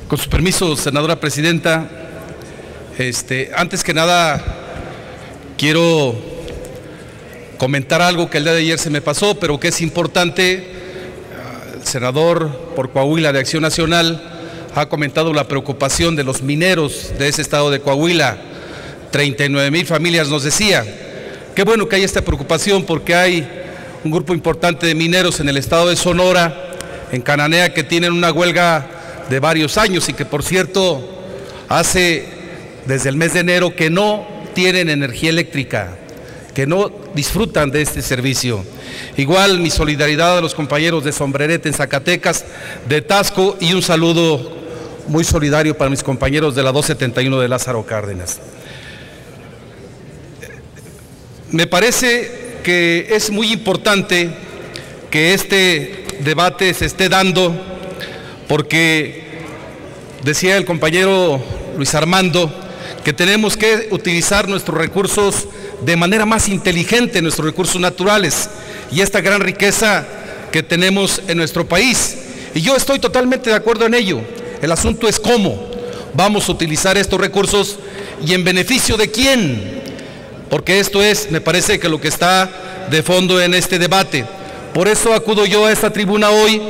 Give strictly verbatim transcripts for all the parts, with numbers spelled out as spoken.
Con su permiso, senadora presidenta, este, antes que nada quiero comentar algo que el día de ayer se me pasó, pero que es importante. El senador por Coahuila de Acción Nacional ha comentado la preocupación de los mineros de ese estado de Coahuila. treinta y nueve mil familias nos decía. Qué bueno que hay esta preocupación, porque hay un grupo importante de mineros en el estado de Sonora, en Cananea, que tienen una huelga de varios años y que, por cierto, hace desde el mes de enero que no tienen energía eléctrica, que no disfrutan de este servicio. Igual mi solidaridad a los compañeros de Sombrerete en Zacatecas, de Tasco, y un saludo muy solidario para mis compañeros de la doscientos setenta y uno de Lázaro Cárdenas. Me parece que es muy importante que este debate se esté dando, porque decía el compañero Luis Armando que tenemos que utilizar nuestros recursos de manera más inteligente, nuestros recursos naturales y esta gran riqueza que tenemos en nuestro país. Y yo estoy totalmente de acuerdo en ello. El asunto es cómo vamos a utilizar estos recursos y en beneficio de quién, porque esto es, me parece, que lo que está de fondo en este debate. Por eso acudo yo a esta tribuna hoy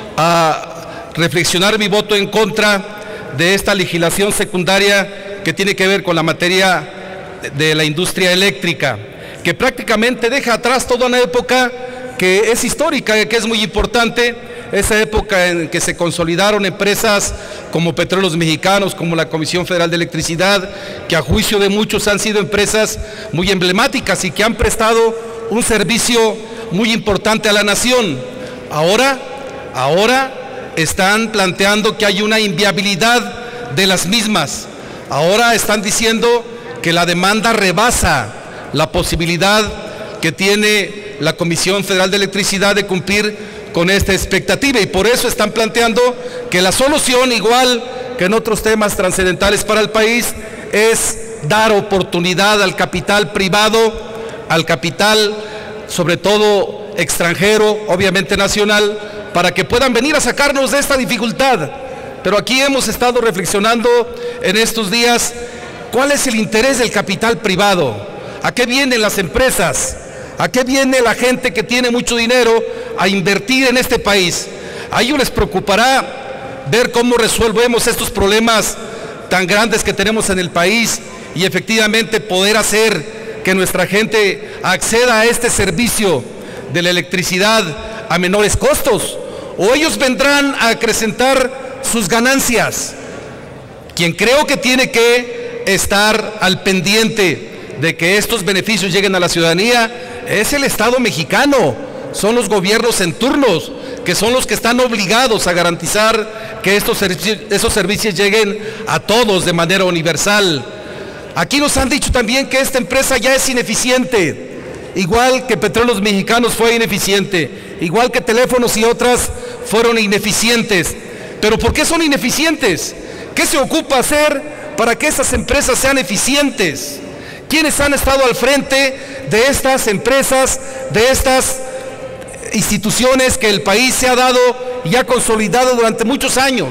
a reflexionar mi voto en contra de esta legislación secundaria que tiene que ver con la materia de la industria eléctrica, que prácticamente deja atrás toda una época que es histórica, que es muy importante, esa época en que se consolidaron empresas como Petróleos Mexicanos, como la Comisión Federal de Electricidad, que a juicio de muchos han sido empresas muy emblemáticas y que han prestado un servicio muy importante a la nación. Ahora, ahora están planteando que hay una inviabilidad de las mismas. Ahora están diciendo que la demanda rebasa la posibilidad que tiene la Comisión Federal de Electricidad de cumplir con esta expectativa, y por eso están planteando que la solución, igual que en otros temas trascendentales para el país, es dar oportunidad al capital privado, al capital sobre todo extranjero, obviamente nacional, para que puedan venir a sacarnos de esta dificultad. Pero aquí hemos estado reflexionando en estos días cuál es el interés del capital privado, a qué vienen las empresas, a qué viene la gente que tiene mucho dinero a invertir en este país. A ellos les preocupará ver cómo resolvemos estos problemas tan grandes que tenemos en el país y efectivamente poder hacer que nuestra gente acceda a este servicio de la electricidad a menores costos, o ellos vendrán a acrecentar sus ganancias. Quien creo que tiene que estar al pendiente de que estos beneficios lleguen a la ciudadanía es el Estado mexicano, son los gobiernos en turnos, que son los que están obligados a garantizar que estos servicios, esos servicios lleguen a todos de manera universal. Aquí nos han dicho también que esta empresa ya es ineficiente, igual que Petróleos Mexicanos fue ineficiente, igual que Teléfonos y otras fueron ineficientes. ¿Pero por qué son ineficientes? ¿Qué se ocupa hacer para que estas empresas sean eficientes? ¿Quiénes han estado al frente de estas empresas, de estas instituciones que el país se ha dado y ha consolidado durante muchos años?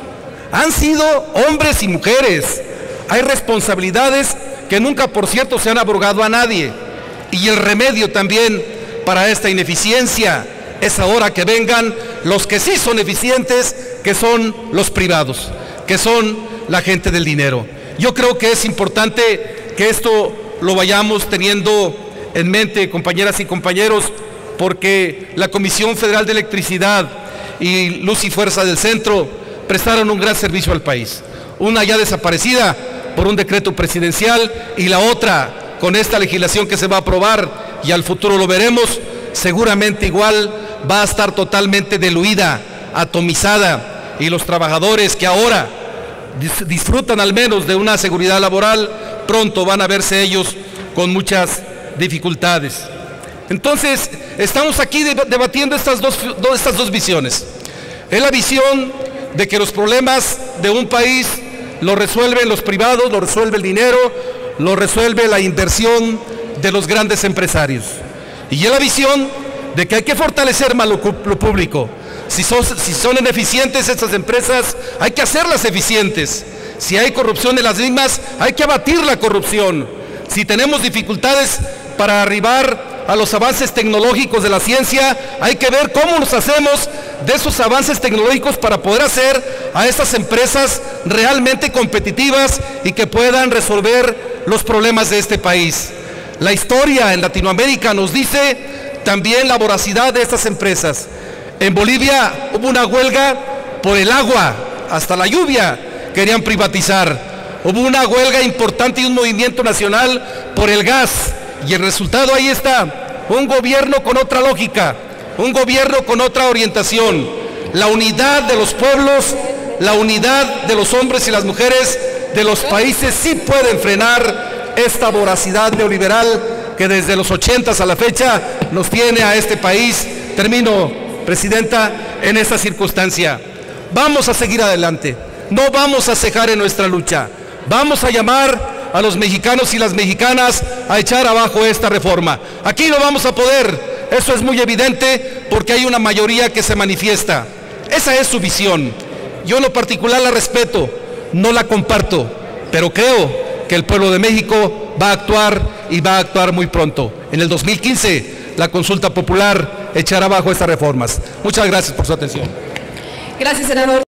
Han sido hombres y mujeres. Hay responsabilidades que nunca, por cierto, se han abrogado a nadie. Y el remedio también para esta ineficiencia es ahora que vengan los que sí son eficientes, que son los privados, que son la gente del dinero. Yo creo que es importante que esto lo vayamos teniendo en mente, compañeras y compañeros, porque la Comisión Federal de Electricidad y Luz y Fuerza del Centro prestaron un gran servicio al país. Una ya desaparecida por un decreto presidencial y la otra con esta legislación que se va a aprobar y al futuro lo veremos, seguramente igual va a estar totalmente diluida, atomizada, y los trabajadores que ahora dis disfrutan al menos de una seguridad laboral, pronto van a verse ellos con muchas dificultades. Entonces, estamos aquí debatiendo estas dos, estas dos visiones. Es la visión de que los problemas de un país los resuelven los privados, los resuelve el dinero, lo resuelve la inversión de los grandes empresarios. Y es la visión de que hay que fortalecer más lo, lo público, Si son, si son ineficientes estas empresas, hay que hacerlas eficientes. Si hay corrupción en las mismas, hay que abatir la corrupción. Si tenemos dificultades para arribar a los avances tecnológicos de la ciencia, hay que ver cómo nos hacemos de esos avances tecnológicos para poder hacer a estas empresas realmente competitivas y que puedan resolver los problemas de este país. La historia en Latinoamérica nos dice también la voracidad de estas empresas. En Bolivia hubo una huelga por el agua, hasta la lluvia querían privatizar. Hubo una huelga importante y un movimiento nacional por el gas. Y el resultado ahí está, un gobierno con otra lógica, un gobierno con otra orientación. La unidad de los pueblos, la unidad de los hombres y las mujeres de los países sí pueden frenar esta voracidad neoliberal que desde los ochentas a la fecha nos tiene a este país. Termino, Presidenta, en esta circunstancia. Vamos a seguir adelante, no vamos a cejar en nuestra lucha. Vamos a llamar a los mexicanos y las mexicanas a echar abajo esta reforma. Aquí no vamos a poder, eso es muy evidente porque hay una mayoría que se manifiesta. Esa es su visión. Yo en lo particular la respeto, no la comparto, pero creo que el pueblo de México va a actuar y va a actuar muy pronto. En el dos mil quince, la consulta popular echará abajo estas reformas. Muchas gracias por su atención. Gracias, senador.